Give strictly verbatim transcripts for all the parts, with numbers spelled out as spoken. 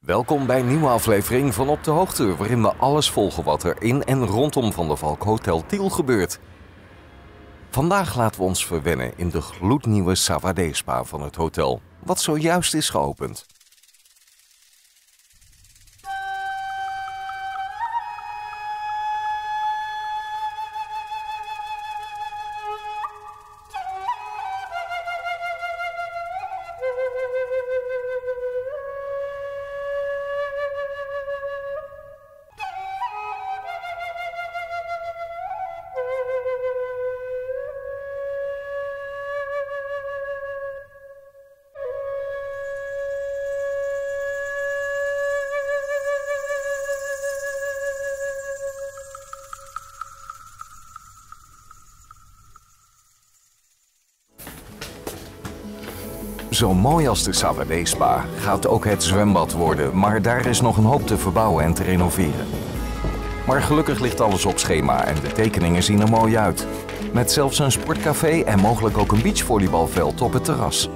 Welkom bij een nieuwe aflevering van Op de Hoogte, waarin we alles volgen wat er in en rondom Van der Valk Hotel Tiel gebeurt. Vandaag laten we ons verwennen in de gloednieuwe Savadee Spa van het hotel, wat zojuist is geopend. Zo mooi als de Savadee Spa gaat ook het zwembad worden, maar daar is nog een hoop te verbouwen en te renoveren. Maar gelukkig ligt alles op schema en de tekeningen zien er mooi uit. Met zelfs een sportcafé en mogelijk ook een beachvolleybalveld op het terras.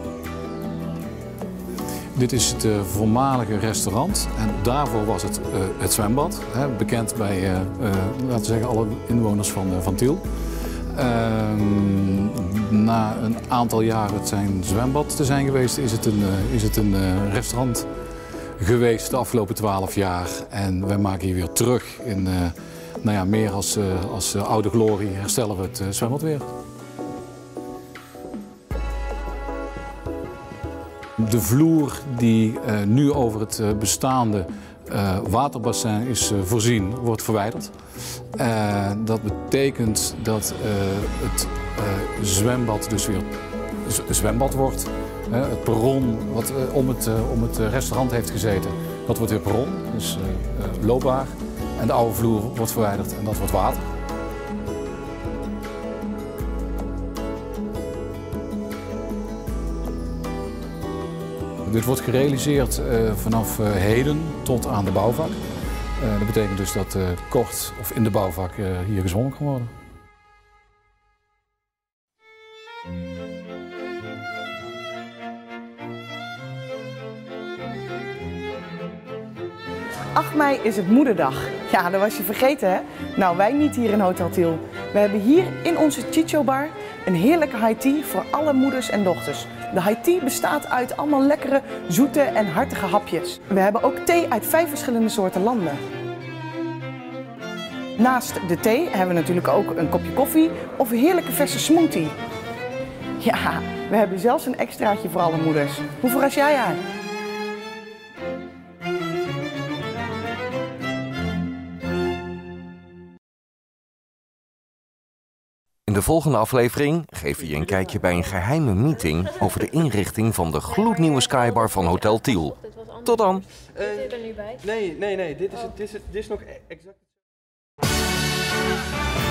Dit is het uh, voormalige restaurant en daarvoor was het uh, het zwembad. Hè, bekend bij uh, uh, laten we zeggen, alle inwoners van, uh, van Tiel. Uh, na een aantal jaren het zijn zwembad te zijn geweest, is het een, uh, is het een uh, restaurant geweest de afgelopen twaalf jaar. En wij maken hier weer terug in uh, nou ja, meer als, uh, als uh, oude glorie herstellen we het uh, zwembad weer. De vloer die uh, nu over het uh, bestaande uh, waterbassin is uh, voorzien, wordt verwijderd. Uh, dat betekent dat uh, het uh, zwembad dus weer zwembad wordt. Uh, het perron wat uh, om, het, uh, om het restaurant heeft gezeten, dat wordt weer perron, dus uh, uh, loopbaar. En de oude vloer wordt verwijderd en dat wordt water. Dit wordt gerealiseerd uh, vanaf uh, heden tot aan de bouwvak. Uh, dat betekent dus dat uh, kort of in de bouwvak uh, hier gezwommen kan worden. acht mei is het Moederdag. Ja, dat was je vergeten, hè? Nou, wij niet hier in Hotel Tiel. We hebben hier in onze Chicho Bar een heerlijke high tea voor alle moeders en dochters. De high tea bestaat uit allemaal lekkere, zoete en hartige hapjes. We hebben ook thee uit vijf verschillende soorten landen. Naast de thee hebben we natuurlijk ook een kopje koffie of een heerlijke verse smoothie. Ja, we hebben zelfs een extraatje voor alle moeders. Hoe verras jij haar? In de volgende aflevering geven we je een kijkje bij een geheime meeting over de inrichting van de gloednieuwe skybar van Hotel Tiel. Tot dan! Uh, zit er nu bij? Nee, nee, nee. Dit is, het, dit is, het, dit is nog exact...